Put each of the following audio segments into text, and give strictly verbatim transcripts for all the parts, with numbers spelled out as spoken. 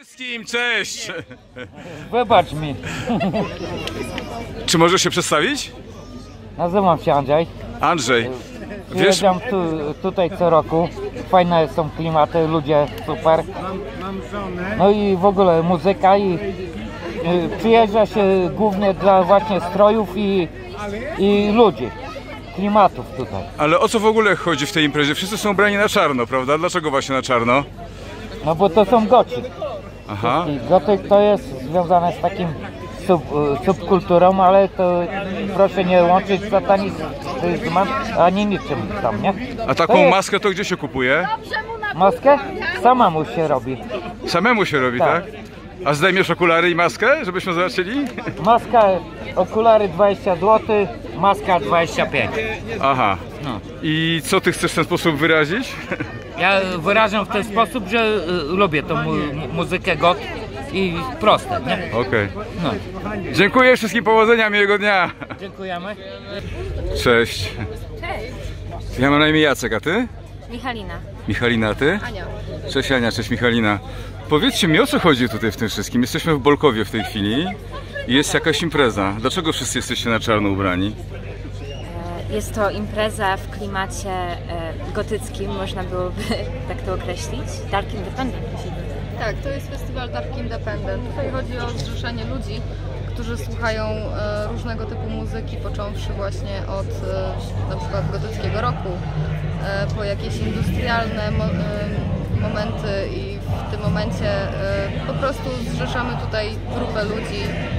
Wszystkim cześć! Wybacz mi. Czy możesz się przedstawić? Nazywam się Andrzej. Andrzej. Wiesz, Przyjeżdżam tu, tutaj co roku. Fajne są klimaty, ludzie super. No i w ogóle muzyka i y, przyjeżdża się głównie dla właśnie strojów i, i ludzi. Klimatów tutaj. ale o co w ogóle chodzi w tej imprezie? Wszyscy są ubrani na czarno, prawda? Dlaczego właśnie na czarno? No bo to są goci. Aha. I gotyk to jest związane z takim sub, subkulturą, ale to proszę nie łączyć z satanizmem ani niczym tam, nie? A taką To jest- maskę to gdzie się kupuje? Maskę samemu się robi. Samemu się robi, tak? Tak. A zdejmiesz okulary i maskę, żebyśmy zobaczyli? Maska, okulary dwadzieścia złotych, maska dwadzieścia pięć. Aha. No. I co ty chcesz w ten sposób wyrazić? Ja wyrażam w ten sposób, że y, lubię tą mu mu muzykę got i proste, nie? Okej. No. Dziękuję, wszystkim powodzenia, miłego dnia. Dziękujemy. Cześć. Cześć, Ja mam na imię Jacek, a ty? Michalina. Michalina, a ty? Ania. Cześć Ania, cześć Michalina. Powiedzcie mi, o co chodzi tutaj w tym wszystkim? Jesteśmy w Bolkowie w tej chwili i jest jakaś impreza. Dlaczego wszyscy jesteście na czarno ubrani? Jest to impreza w klimacie e, gotyckim, można byłoby tak to określić. Dark Independent. Tak, to jest festiwal Dark Independent. Tutaj chodzi o zrzeszenie ludzi, którzy słuchają e, różnego typu muzyki, począwszy właśnie od e, na przykład gotyckiego roku, e, po jakieś industrialne mo, e, momenty i w tym momencie e, po prostu zrzeszamy tutaj grupę ludzi.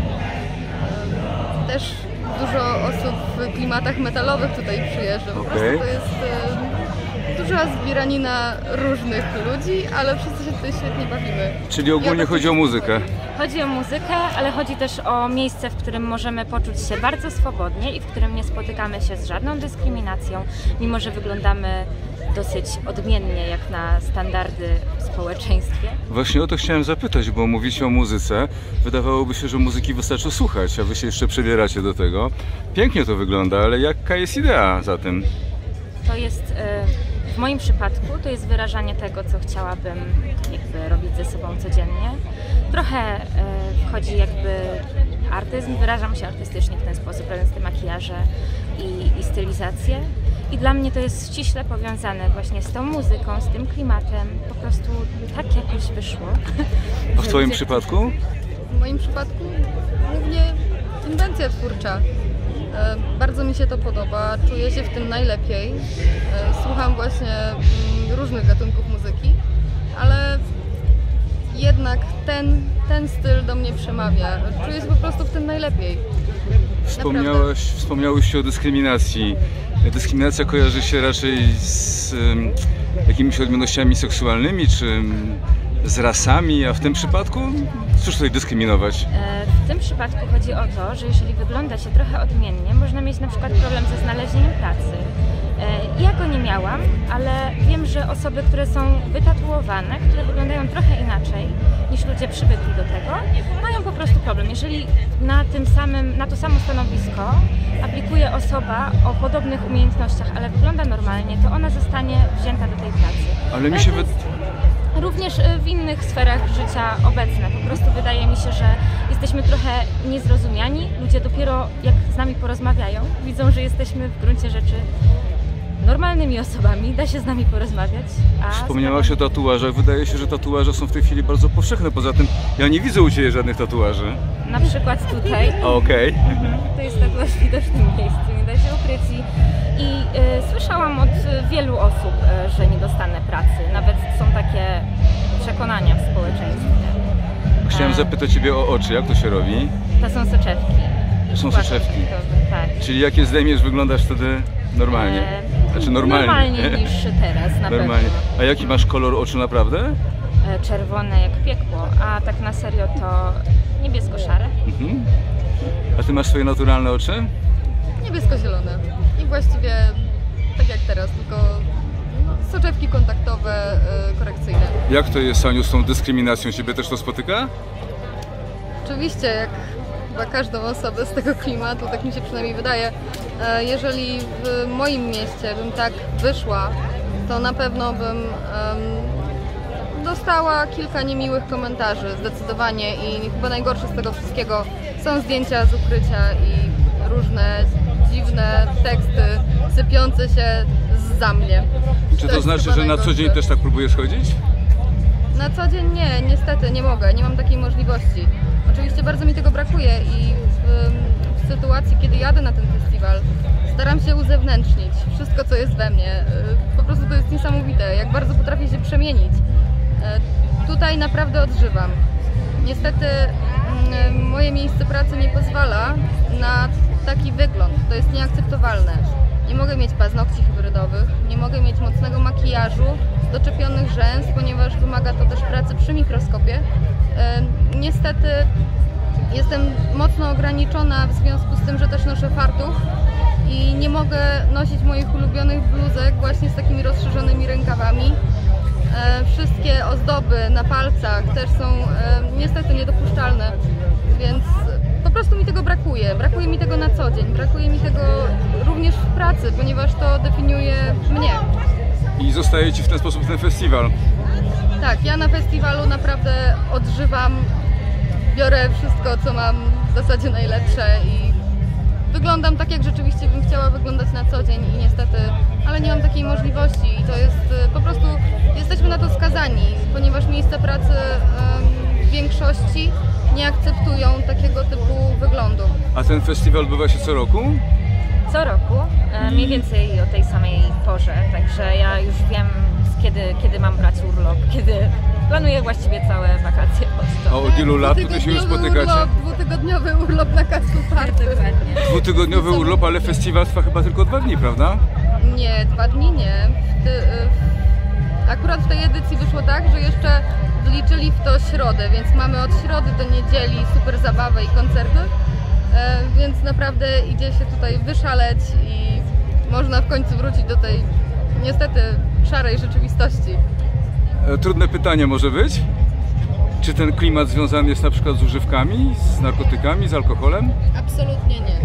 E, też dużo osób w klimatach metalowych tutaj przyjeżdża. Po Okej. prostu to jest e, duża zbieranina różnych ludzi, ale wszyscy się tutaj świetnie bawimy. Czyli ogólnie Ja chodzi o muzykę. Chodzi o muzykę, ale chodzi też o miejsce, w którym możemy poczuć się bardzo swobodnie i w którym nie spotykamy się z żadną dyskryminacją, mimo że wyglądamy dosyć odmiennie jak na standardy w społeczeństwie. Właśnie o to chciałem zapytać, bo mówicie o muzyce. Wydawałoby się, że muzyki wystarczy słuchać, a wy się jeszcze przebieracie do tego. Pięknie to wygląda, ale jaka jest idea za tym? To jest, e, w moim przypadku, to jest wyrażanie tego, co chciałabym jakby robić ze sobą codziennie. Trochę e, wchodzi jakby artyzm, wyrażam się artystycznie w ten sposób, robiąc te makijaże i, i stylizację. I dla mnie to jest ściśle powiązane właśnie z tą muzyką, z tym klimatem. Po prostu tak jakoś wyszło. A w twoim przypadku? W moim przypadku głównie inwencja twórcza. E, Bardzo mi się to podoba, czuję się w tym najlepiej. E, Słucham właśnie mm, różnych gatunków muzyki, ale jednak ten, ten styl do mnie przemawia. Czuję się po prostu w tym najlepiej. Wspomniałeś, wspomniałyście o dyskryminacji. Dyskryminacja kojarzy się raczej z um, jakimiś odmiennościami seksualnymi, czy um, z rasami, a w tym przypadku cóż tutaj dyskryminować? E, W tym przypadku chodzi o to, że jeżeli wygląda się trochę odmiennie, można mieć na przykład problem ze znalezieniem pracy. E, Ja go nie miałam, ale wiem, że osoby, które są wytatuowane, które wyglądają trochę inaczej niż ludzie przywykli do tego, mają po prostu problem. Jeżeli na tym samym, na to samo stanowisko aplikuje osoba o podobnych umiejętnościach, ale wygląda normalnie, to ona zostanie wzięta do tej pracy. Ale mi się wy... Również w innych sferach życia obecne. Po prostu wydaje mi się, że jesteśmy trochę niezrozumiani. Ludzie dopiero jak z nami porozmawiają, widzą, że jesteśmy w gruncie rzeczy normalnymi osobami, da się z nami porozmawiać. A Wspomniałaś o tatuażach. Wydaje się, że tatuaże są w tej chwili bardzo powszechne. Poza tym ja nie widzę u Ciebie żadnych tatuaży. Na przykład tutaj. Okej. To jest tatuaż w widocznym miejscu, nie da się ukryć. I, i y, słyszałam od wielu osób, y, że nie dostanę pracy. Nawet są takie przekonania w społeczeństwie. Chciałem E, zapytać Ciebie o oczy. Jak to się robi? To są soczewki. To są Układ soczewki. ocznikowy, tak. Czyli jak je zdejmiesz, wyglądasz wtedy normalnie? E, Znaczy normalnie. Normalnie niż teraz, na Normalnie. pewno. A jaki masz kolor oczu naprawdę? E, Czerwone jak piekło, a tak na serio to niebiesko-szare. Mhm. A Ty masz swoje naturalne oczy? Niebiesko-zielone. I właściwie tak jak teraz, tylko no, soczewki kontaktowe, y, korekcyjne. Jak to jest, Aniu, z tą dyskryminacją? Ciebie też to spotyka? Oczywiście, jak chyba każdą osobę z tego klimatu, tak mi się przynajmniej wydaje, e, jeżeli w moim mieście bym tak wyszła, to na pewno bym em, dostała kilka niemiłych komentarzy zdecydowanie i chyba najgorsze z tego wszystkiego są zdjęcia z ukrycia i różne dziwne teksty sypiące się za mnie. Czy to, to znaczy, że na co dzień też tak próbujesz chodzić? Na co dzień nie, niestety nie mogę, nie mam takiej możliwości. Oczywiście bardzo mi tego brakuje i w, w sytuacji, kiedy jadę na ten festiwal, staram się uzewnętrznić wszystko, co jest we mnie. Po prostu to jest niesamowite, jak bardzo potrafię się przemienić. Tutaj naprawdę odżywam. Niestety moje miejsce pracy nie pozwala na taki wygląd. To jest nieakceptowalne. Nie mogę mieć paznokci hybrydowych, nie mogę mieć mocnego makijażu, doczepionych rzęs, ponieważ wymaga to też pracy przy mikroskopie. Niestety jestem mocno ograniczona w związku z tym, że też noszę fartuch i nie mogę nosić moich ulubionych bluzek właśnie z takimi rozszerzonymi rękawami. Wszystkie ozdoby na palcach też są niestety niedopuszczalne, więc po prostu mi tego brakuje. Brakuje mi tego na co dzień, brakuje mi tego również w pracy, ponieważ to definiuje mnie. I zostaje Ci w ten sposób ten festiwal? Tak, ja na festiwalu naprawdę odżywam, biorę wszystko, co mam w zasadzie najlepsze i wyglądam tak, jak rzeczywiście bym chciała wyglądać na co dzień i niestety, ale nie mam takiej możliwości i to jest po prostu, jesteśmy na to skazani, ponieważ miejsca pracy w większości nie akceptują takiego typu wyglądu. A ten festiwal odbywa się co roku? Co roku, e, mniej więcej o tej samej porze, także ja już wiem, kiedy, kiedy mam brać urlop, kiedy planuję właściwie całe wakacje po A od ilu lat tutaj się już spotykacie? Urlop, dwutygodniowy urlop na Castle Party. Dokładnie. Dwutygodniowy urlop, ale festiwal trwa chyba tylko dwa dni, prawda? Nie, dwa dni nie. Ty, y, akurat w tej edycji wyszło tak, że jeszcze wliczyli w to środę, więc mamy od środy do niedzieli super zabawę i koncerty. Więc naprawdę idzie się tutaj wyszaleć i można w końcu wrócić do tej niestety szarej rzeczywistości. Trudne pytanie może być. Czy ten klimat związany jest na przykład z używkami, z narkotykami, z alkoholem? Absolutnie nie.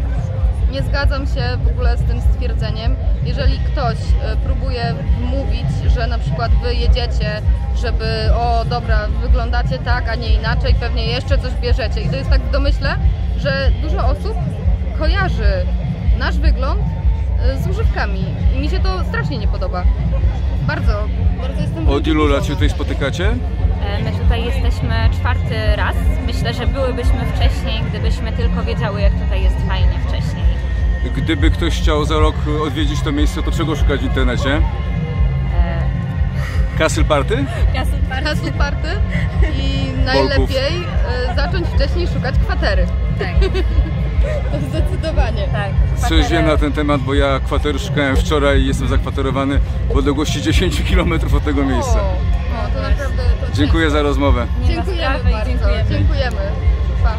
Nie zgadzam się w ogóle z tym stwierdzeniem. Jeżeli ktoś próbuje mówić, że na przykład wy jedziecie, żeby o dobra, wyglądacie tak, a nie inaczej, pewnie jeszcze coś bierzecie i to jest tak w domyśle, że dużo osób kojarzy nasz wygląd z używkami i mi się to strasznie nie podoba. Bardzo, bardzo jestem... Od ilu lat się tutaj spotykacie? My tutaj jesteśmy czwarty raz. Myślę, że byłybyśmy wcześniej, gdybyśmy tylko wiedziały, jak tutaj jest fajnie wcześniej. Gdyby ktoś chciał za rok odwiedzić to miejsce, to czego szukać w internecie? Castle Party? Castle Party. Castle Party i najlepiej y, zacząć wcześniej szukać kwatery. Tak. To zdecydowanie. Tak. Coś wiem na ten temat, bo ja kwatery szukałem wczoraj i jestem zakwaterowany w odległości dziesięć kilometrów od tego miejsca. O, o, to naprawdę... To Dziękuję za rozmowę. Nie ma Dziękujemy sprawy i bardzo. dziękujemy. Dziękujemy. Pa.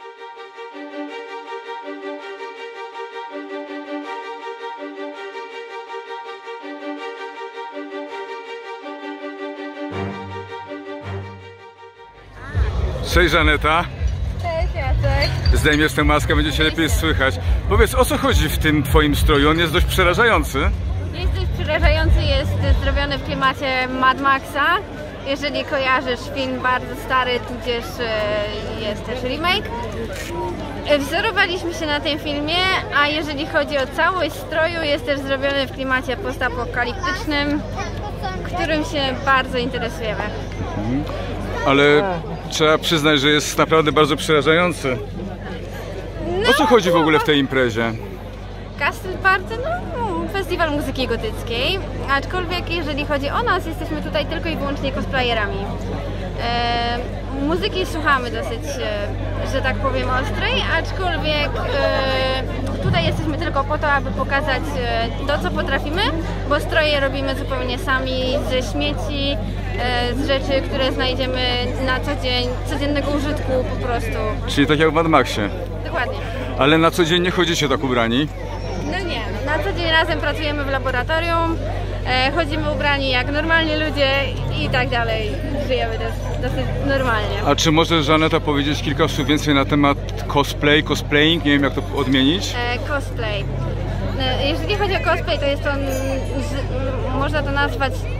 Cześć Żaneta. Cześć Jacek. Zdejmiesz tę maskę, będzie się lepiej słychać. Powiedz, o co chodzi w tym twoim stroju? On jest dość przerażający. Jest dość przerażający, jest zrobiony w klimacie Mad Maxa. Jeżeli kojarzysz film bardzo stary, tudzież e, jest też remake. E, Wzorowaliśmy się na tym filmie, a jeżeli chodzi o całość stroju, jest też zrobiony w klimacie postapokaliptycznym, którym się bardzo interesujemy. Ale trzeba przyznać, że jest naprawdę bardzo przerażający. O co chodzi w ogóle w tej imprezie? Castle Party, no, festiwal muzyki gotyckiej, aczkolwiek jeżeli chodzi o nas, jesteśmy tutaj tylko i wyłącznie cosplayerami. E, muzyki słuchamy dosyć, e, że tak powiem, ostrej, aczkolwiek e, tutaj jesteśmy tylko po to, aby pokazać e, to, co potrafimy, bo stroje robimy zupełnie sami, ze śmieci, e, z rzeczy, które znajdziemy na co dzień, codziennego użytku po prostu. Czyli tak jak w Mad Maxie. Dokładnie. Ale na co dzień nie chodzicie tak ubrani? No nie, na co dzień razem pracujemy w laboratorium, e, chodzimy ubrani jak normalni ludzie i tak dalej, żyjemy też dosyć normalnie. A czy może Żaneta powiedzieć kilka słów więcej na temat cosplay, cosplaying? Nie wiem jak to odmienić. E, cosplay. E, jeżeli chodzi o cosplay, to jest to, z, można to nazwać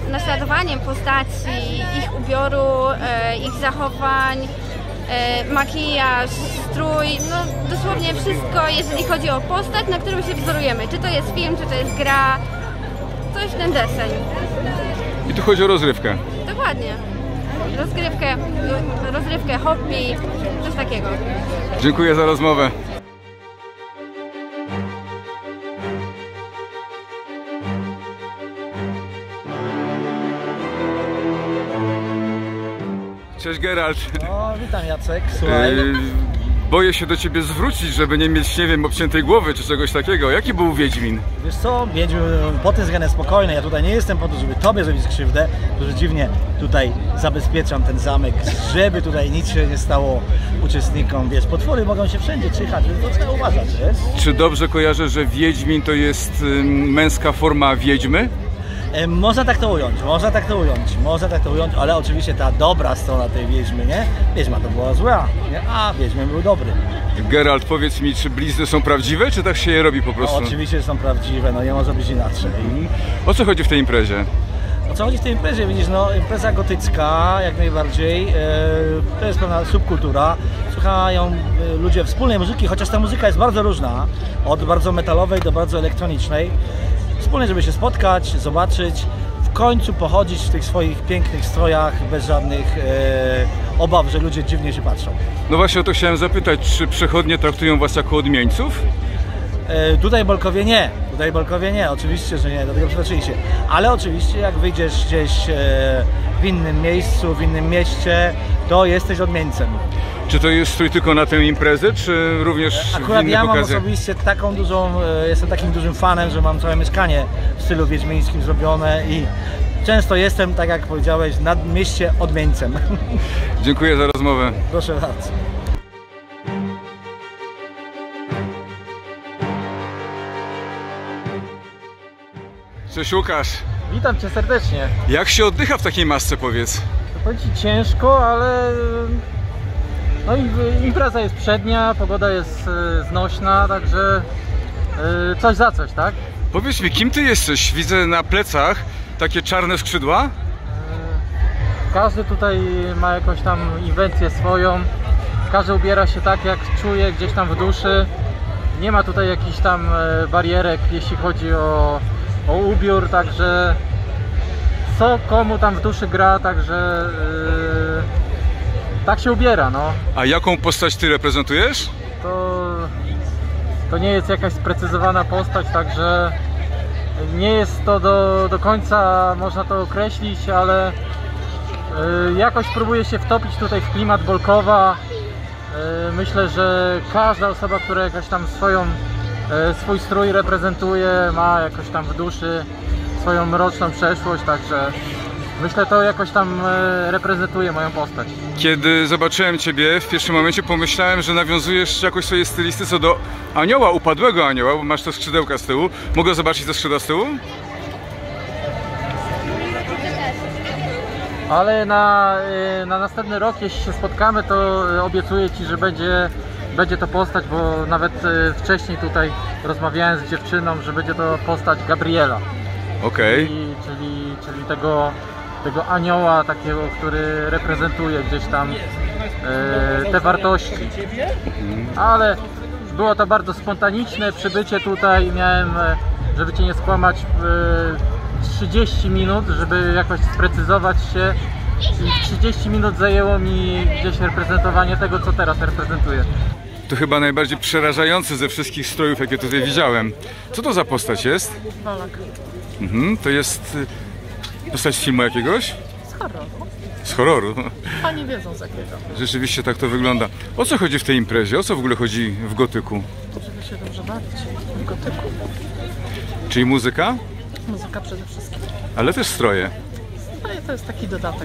naśladowaniem postaci, ich ubioru, e, ich zachowań, e, makijaż, strój, no dosłownie wszystko, jeżeli chodzi o postać, na którą się wzorujemy. Czy to jest film, czy to jest gra, coś w ten deseń. I tu chodzi o rozrywkę. Dokładnie. Rozgrywkę, rozrywkę, hobby, coś takiego. Dziękuję za rozmowę. Cześć Geralt. O, witam Jacek, słuchaj. Yy, boję się do ciebie zwrócić, żeby nie mieć, nie wiem, obciętej głowy czy czegoś takiego. Jaki był Wiedźmin? Wiesz co, Wiedźmin pod tym względem spokojny. Ja tutaj nie jestem po to, żeby tobie zrobić krzywdę, że dziwnie tutaj zabezpieczam ten zamek, żeby tutaj nic się nie stało uczestnikom. Wiesz, potwory mogą się wszędzie czyhać, więc to trzeba uważać, wiesz? Czy dobrze kojarzę, że Wiedźmin to jest y, męska forma wiedźmy? E, można tak to ująć, można tak to ująć, można tak to ująć, ale oczywiście ta dobra strona tej Wiedźmy, nie? Wiedźma to była zła, nie? A Wiedźmin był dobry. Geralt, powiedz mi, czy blizny są prawdziwe, czy tak się je robi po prostu? No, oczywiście są prawdziwe, no nie może być inaczej. O co chodzi w tej imprezie? O co chodzi w tej imprezie? Widzisz, no impreza gotycka jak najbardziej, e, to jest pewna subkultura, słuchają e, ludzie wspólnej muzyki, chociaż ta muzyka jest bardzo różna, od bardzo metalowej do bardzo elektronicznej. Wspólnie, żeby się spotkać, zobaczyć, w końcu pochodzić w tych swoich pięknych strojach, bez żadnych e, obaw, że ludzie dziwnie się patrzą. No właśnie o to chciałem zapytać, czy przechodnie traktują was jako odmieńców? E, tutaj Bolkowie nie, tutaj Bolkowie nie, oczywiście, że nie, do tego przytoczyli się. Ale oczywiście jak wyjdziesz gdzieś e, w innym miejscu, w innym mieście, to jesteś odmieńcem. Czy to jest strój tylko na tę imprezę, czy również Akurat w innych ja mam okazjach? osobiście taką dużą, e, jestem takim dużym fanem, że mam całe mieszkanie w stylu wiedźmińskim zrobione i często jestem, tak jak powiedziałeś, na mieście odmieńcem. Dziękuję za rozmowę. Proszę bardzo. Cześć Łukasz. Witam Cię serdecznie. Jak się oddycha w takiej masce, powiedz? Powiem Ci ciężko, ale no i impreza jest przednia, pogoda jest e, znośna, także e, coś za coś, tak? Powiedz mi, kim ty jesteś? Widzę na plecach takie czarne skrzydła. E, każdy tutaj ma jakąś tam inwencję swoją, każdy ubiera się tak, jak czuje gdzieś tam w duszy. Nie ma tutaj jakichś tam e, barierek, jeśli chodzi o, o ubiór, także co komu tam w duszy gra, także yy, tak się ubiera, no. A jaką postać ty reprezentujesz? To, to nie jest jakaś sprecyzowana postać, także nie jest to do, do końca można to określić, ale yy, jakoś próbuję się wtopić tutaj w klimat Bolkowa. Yy, myślę, że każda osoba, która jakaś tam swoją, yy, swój strój reprezentuje, ma jakoś tam w duszy swoją mroczną przeszłość, także myślę, to jakoś tam reprezentuje moją postać. Kiedy zobaczyłem ciebie, w pierwszym momencie pomyślałem, że nawiązujesz jakoś swojej stylistyce do anioła, upadłego anioła, bo masz te skrzydełka z tyłu. Mogę zobaczyć te skrzydła z tyłu? Ale na, na następny rok, jeśli się spotkamy, to obiecuję Ci, że będzie, będzie to postać, bo nawet wcześniej tutaj rozmawiałem z dziewczyną, że będzie to postać Gabriela. Okej. Czyli, czyli, czyli tego, tego anioła takiego, który reprezentuje gdzieś tam e, te wartości. Ale było to bardzo spontaniczne przybycie tutaj. Miałem, żeby Cię nie skłamać, e, trzydzieści minut, żeby jakoś sprecyzować się. I trzydzieści minut zajęło mi gdzieś reprezentowanie tego, co teraz reprezentuję. To chyba najbardziej przerażający ze wszystkich strojów, jakie tutaj widziałem. Co to za postać jest? Polak. Mhm, to jest y, postać z filmu jakiegoś? Z horroru. Z horroru. Pani wiedzą z jakiego. Rzeczywiście tak to wygląda. O co chodzi w tej imprezie? O co w ogóle chodzi w gotyku? Żeby się dobrze bawić w gotyku. Czyli muzyka? Muzyka przede wszystkim. Ale też stroje. No i to jest taki dodatek.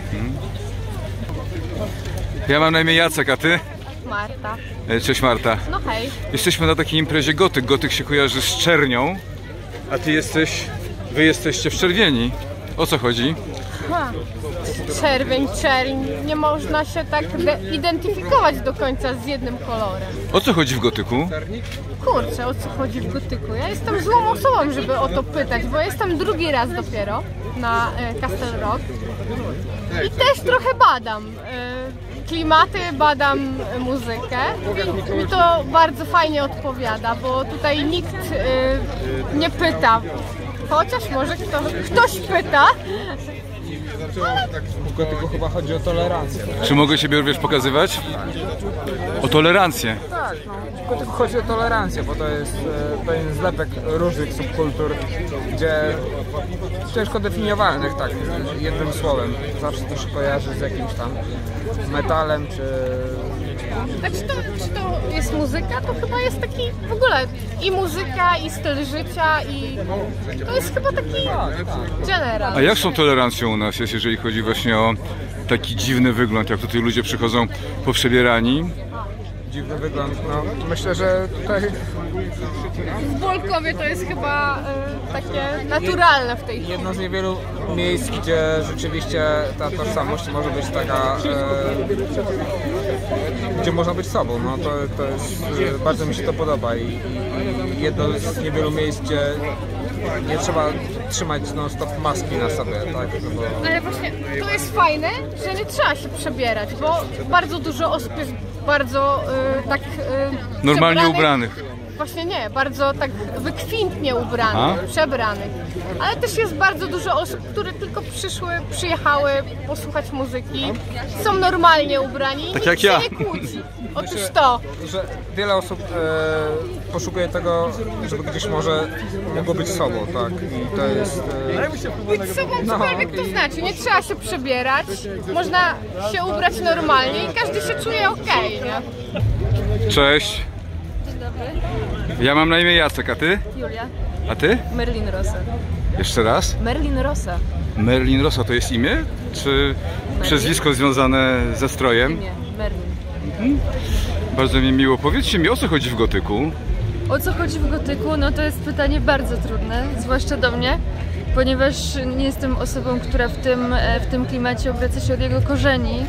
Ja mam na imię Jacek, a ty? Marta. E, Cześć Marta. No hej. Jesteśmy na takiej imprezie gotyk. Gotyk się kojarzy z czernią, a ty jesteś, wy jesteście w czerwieni. O co chodzi? Ha. Czerwień, czerń, nie można się tak identyfikować do końca z jednym kolorem. O co chodzi w gotyku? Kurczę, o co chodzi w gotyku? Ja jestem złą osobą, żeby o to pytać, bo jestem drugi raz dopiero na e, Castle Rock i też trochę badam e, klimaty, badam e, muzykę i mi to bardzo fajnie odpowiada, bo tutaj nikt e, nie pyta, chociaż może kto, ktoś pyta. W gotyku chyba chodzi o tolerancję. Czy mogę siebie również pokazywać? O tolerancję. Tak, no. W gotyku chodzi o tolerancję, bo to jest e, pewien zlepek różnych subkultur, gdzie ciężko definiowalnych, tak, jednym słowem. Zawsze to się kojarzy z jakimś tam metalem, czy... Tak, czy to, czy to jest muzyka, to chyba jest taki w ogóle i muzyka, i styl życia, i to jest chyba taki general. A jak są tolerancją u nas jest, jeżeli chodzi właśnie o taki dziwny wygląd, jak tutaj ludzie przychodzą poprzebierani? Dziwny wygląd, no myślę, że tutaj... W Bolkowie to jest chyba y, takie naturalne w tej chwili. Jedno z niewielu miejsc, gdzie rzeczywiście ta tożsamość może być taka, e, gdzie można być sobą, no to, to jest, bardzo mi się to podoba i, i jedno z niewielu miejsc, gdzie nie trzeba trzymać non-stop maski na sobie, tak? No bo... Ale właśnie to jest fajne, że nie trzeba się przebierać, bo bardzo dużo osób jest bardzo y, tak... Y, Normalnie przebranych. ubranych. Właśnie nie, bardzo tak wykwintnie ubranych, A? przebranych. Ale też jest bardzo dużo osób, które tylko przyszły, przyjechały posłuchać muzyki, są normalnie ubrani Tak i jak się ja. nie kłóci. Otóż to. Że wiele osób e, poszukuje tego, żeby gdzieś może mogło być sobą, tak? I to jest... E, Być sobą cokolwiek to znaczy, nie trzeba się przebierać, można się ubrać normalnie i każdy się czuje okej, nie? Cześć. Dzień dobry. Ja mam na imię Jacek, a ty? Julia. A ty? Merlin Rosa. Jeszcze raz? Merlin Rosa. Merlin Rosa to jest imię? Czy przezwisko związane ze strojem? Imię. Merlin. Mhm. Bardzo mi miło. Powiedzcie mi, o co chodzi w gotyku? O co chodzi w gotyku? No to jest pytanie bardzo trudne, zwłaszcza do mnie, ponieważ nie jestem osobą, która w tym, w tym klimacie obraca się od jego korzeni.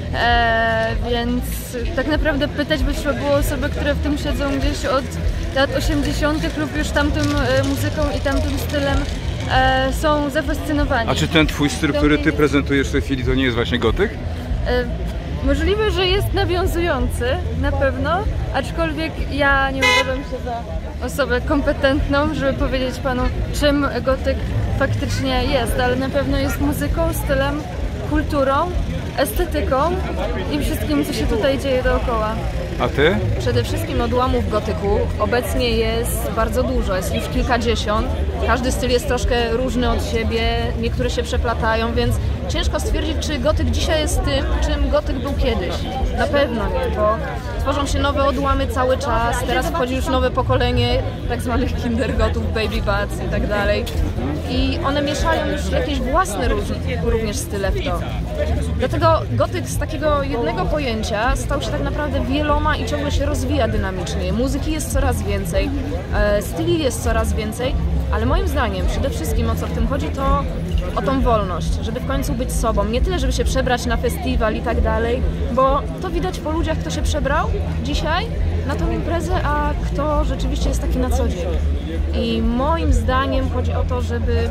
E, więc tak naprawdę pytać by trzeba było osoby, które w tym siedzą gdzieś od lat osiemdziesiątych lub już tamtym e, muzyką i tamtym stylem e, są zafascynowani. A czy ten twój styl, który ty prezentujesz w tej chwili, to nie jest właśnie gotyk? E, możliwe, że jest nawiązujący, na pewno, aczkolwiek ja nie uważam się za osobę kompetentną, żeby powiedzieć panu, czym gotyk faktycznie jest, ale na pewno jest muzyką, stylem, kulturą, estetyką i wszystkim, co się tutaj dzieje dookoła. A ty? Przede wszystkim odłamów gotyku obecnie jest bardzo dużo, jest już kilkadziesiąt. Każdy styl jest troszkę różny od siebie, niektóre się przeplatają, więc ciężko stwierdzić, czy gotyk dzisiaj jest tym, czym gotyk był kiedyś. Na pewno nie, bo tworzą się nowe odłamy cały czas, teraz wchodzi już nowe pokolenie tak zwanych kindergotów, baby bats i tak dalej. I one mieszają już jakieś własne również style w to. Dlatego gotyk z takiego jednego pojęcia stał się tak naprawdę wieloma i ciągle się rozwija dynamicznie. Muzyki jest coraz więcej, styli jest coraz więcej, ale moim zdaniem przede wszystkim o co w tym chodzi, to o tą wolność, żeby w końcu być sobą. Nie tyle, żeby się przebrać na festiwal i tak dalej, bo to widać po ludziach, kto się przebrał dzisiaj na tą imprezę, a kto rzeczywiście jest taki na co dzień. I moim zdaniem chodzi o to, żeby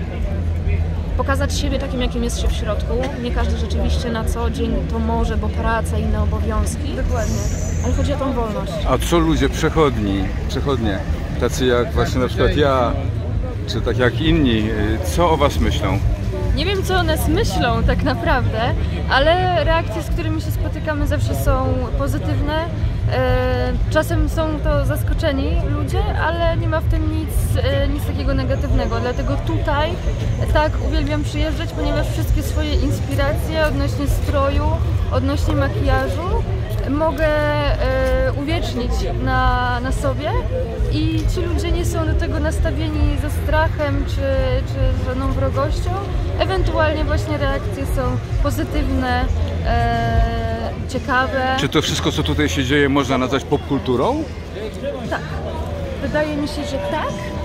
pokazać siebie takim, jakim jest się w środku. Nie każdy rzeczywiście na co dzień to może, bo praca i inne obowiązki. Dokładnie. Ale chodzi o tą wolność. A co ludzie przechodni, przechodnie, tacy jak właśnie na przykład ja, czy tak jak inni, co o was myślą? Nie wiem, co o nas myślą tak naprawdę, ale reakcje, z którymi się spotykamy, zawsze są pozytywne. Czasem są to zaskoczeni ludzie, ale nie ma w tym nic, nic takiego negatywnego. Dlatego tutaj tak uwielbiam przyjeżdżać, ponieważ wszystkie swoje inspiracje odnośnie stroju, odnośnie makijażu mogę e, uwiecznić na, na sobie i ci ludzie nie są do tego nastawieni ze strachem czy, czy żadną wrogością. Ewentualnie właśnie reakcje są pozytywne, e, ciekawe. Czy to wszystko, co tutaj się dzieje, można nazwać popkulturą? Tak. Wydaje mi się, że tak.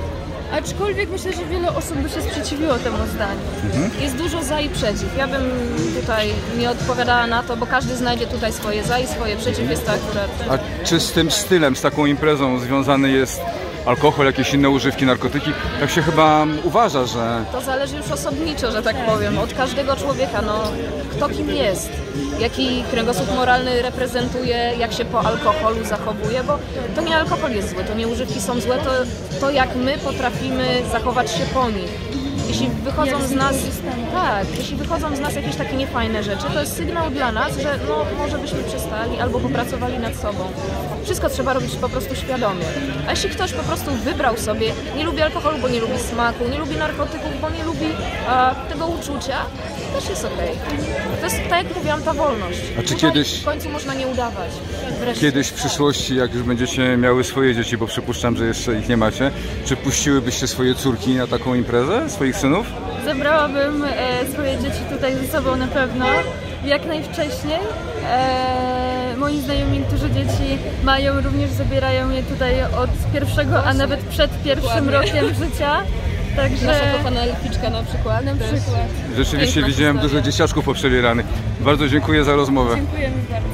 Aczkolwiek myślę, że wiele osób by się sprzeciwiło temu zdaniu. Mhm. Jest dużo za i przeciw. Ja bym tutaj nie odpowiadała na to, bo każdy znajdzie tutaj swoje za i swoje przeciw. Jest to akurat... A czy z tym stylem, z taką imprezą związany jest alkohol, jakieś inne używki, narkotyki? Tak się chyba uważa, że... To zależy już osobniczo, że tak powiem, od każdego człowieka. No, kto kim jest, jaki kręgosłup moralny reprezentuje, jak się po alkoholu zachowuje, bo to nie alkohol jest zły, to nie używki są złe, to, to jak my potrafimy zachować się po nich. Jeśli wychodzą z nas, tak, jeśli wychodzą z nas jakieś takie niefajne rzeczy, to jest sygnał dla nas, że no, może byśmy przestali albo popracowali nad sobą. Wszystko trzeba robić po prostu świadomie. A jeśli ktoś po prostu wybrał sobie, nie lubi alkoholu, bo nie lubi smaku, nie lubi narkotyków, bo nie lubi a, tego uczucia, to też jest okej. To jest, tak jak mówiłam, ta wolność. A czy Tutaj kiedyś- w końcu można nie udawać. Wreszcie. Kiedyś w przyszłości, jak już będziecie miały swoje dzieci, bo przypuszczam, że jeszcze ich nie macie, czy puściłybyście swoje córki na taką imprezę, swoich synów? Zabrałabym e, swoje dzieci tutaj ze sobą na pewno, jak najwcześniej. E, moi znajomi, którzy dzieci mają, również zabierają je tutaj od pierwszego, a nawet przed pierwszym Dokładnie. rokiem życia. Także... Nasza kochana Elficzka na przykład. Na też. przykład. Rzeczywiście Piękna widziałem historia. dużo dzieciaczków poprzebieranych. Bardzo dziękuję za rozmowę. Dziękujemy bardzo.